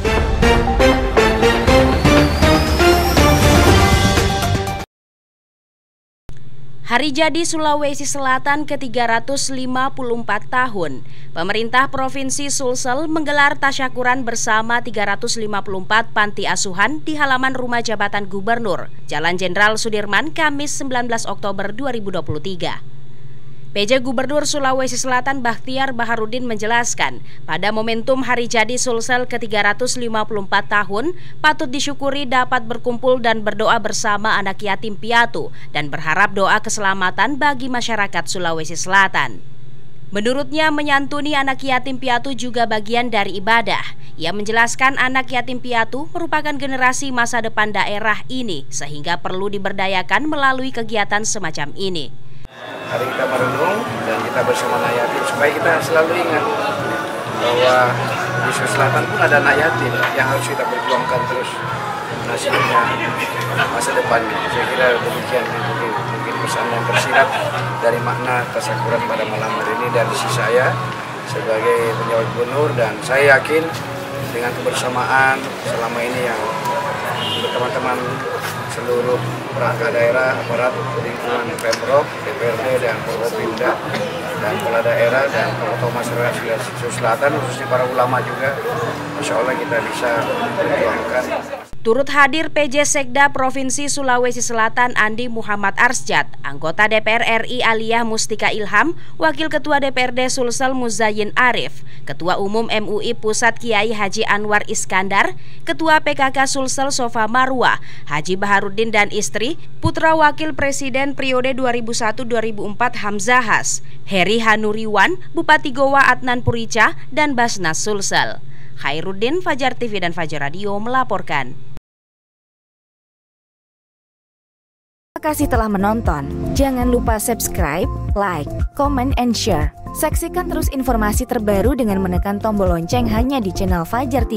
Hari Jadi Sulawesi Selatan ke-354 tahun, pemerintah Provinsi Sulsel menggelar tasyakuran bersama 354 panti asuhan di halaman Rumah Jabatan Gubernur, Jalan Jenderal Sudirman, Kamis 19 Oktober 2023. PJ Gubernur Sulawesi Selatan Bakhtiar Baharudin menjelaskan, pada momentum Hari Jadi Sulsel ke-354 tahun, patut disyukuri dapat berkumpul dan berdoa bersama anak yatim piatu dan berharap doa keselamatan bagi masyarakat Sulawesi Selatan. Menurutnya, menyantuni anak yatim piatu juga bagian dari ibadah. Ia menjelaskan anak yatim piatu merupakan generasi masa depan daerah ini sehingga perlu diberdayakan melalui kegiatan semacam ini. Hari kita merenung dan kita bersama anak yatim supaya kita selalu ingat bahwa di Sulawesi Selatan pun ada anak yatim yang harus kita perjuangkan terus nasibnya masa depannya. Saya kira demikian mungkin pesan yang tersirat dari makna tasyakuran pada malam hari ini dari sisi saya sebagai penjabat gubernur, dan saya yakin dengan kebersamaan selama ini yang teman-teman seluruh perangkat daerah, aparat lingkungan Pemprov, DPRD dan Forkopimda dan kepala daerah dan tokoh masyarakat Sulawesi Selatan, khususnya para ulama juga, insya Allah kita bisa memperjuangkan. Turut hadir PJ Sekda Provinsi Sulawesi Selatan Andi Muhammad Arsjad, anggota DPR RI Aliyah Mustika Ilham, Wakil Ketua DPRD Sulsel Muzayyin Arif, Ketua Umum MUI Pusat Kiai Haji Anwar Iskandar, Ketua PKK Sulsel Sofa Marwa, Haji Baharudin dan istri, Putra Wakil Presiden periode 2001-2004 Hamzahas, Heri Hanuriwan, Bupati Goa Adnan Purica, dan Basnas Sulsel. Khairuddin, Fajar TV dan Fajar Radio melaporkan. Terima kasih telah menonton. Jangan lupa subscribe, like, comment, and share. Saksikan terus informasi terbaru dengan menekan tombol lonceng hanya di channel Fajar TV.